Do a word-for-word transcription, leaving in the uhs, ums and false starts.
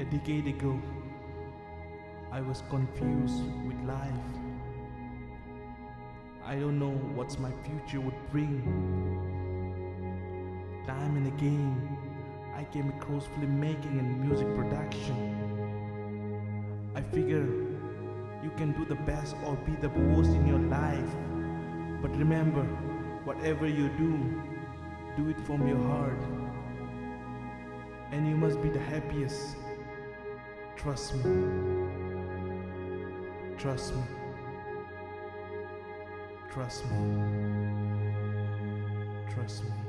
A decade ago, I was confused with life. I don't know what my future would bring. Time and again, I came across filmmaking and music production. I figure you can do the best or be the worst in your life. But remember, whatever you do, do it from your heart. And you must be the happiest. Trust me. Trust me. Trust me. Trust me.